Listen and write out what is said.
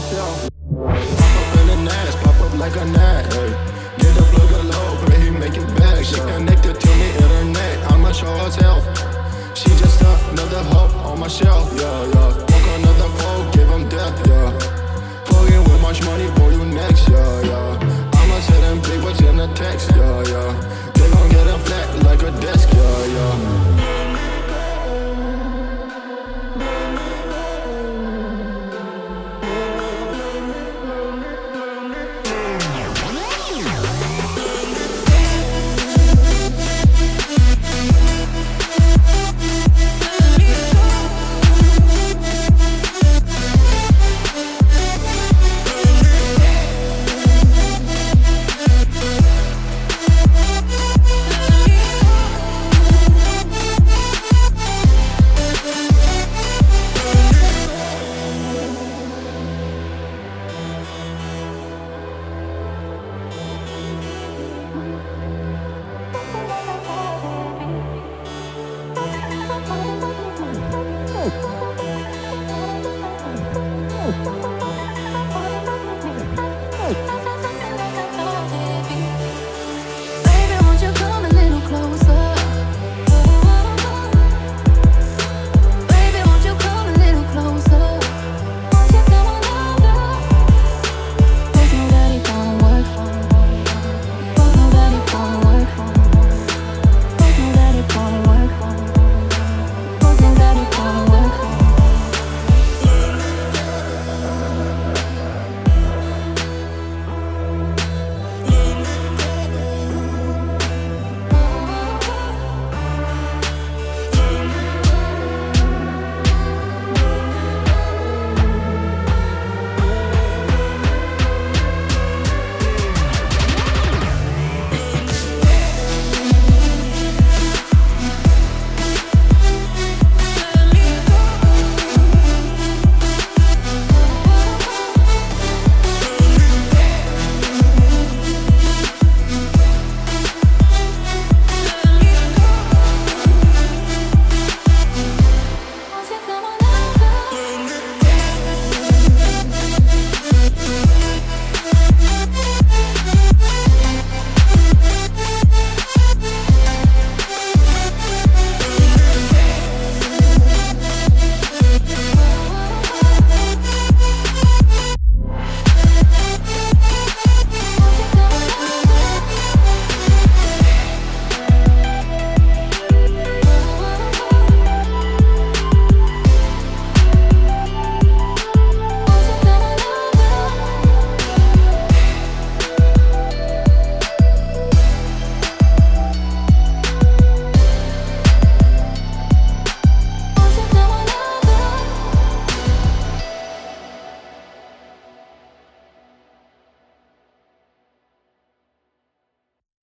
myself. Pop up in the nest, pop up like a gnat. Get the plug a low, pray he make it back. She connected to me internet, I'ma show herself. She just another hoe on my shelf, yeah, yeah. Fuck another foe, give him death, yeah. Fucking with much money, boy, you next, yeah, yeah. I'ma send them big bucks in the text, yeah, yeah.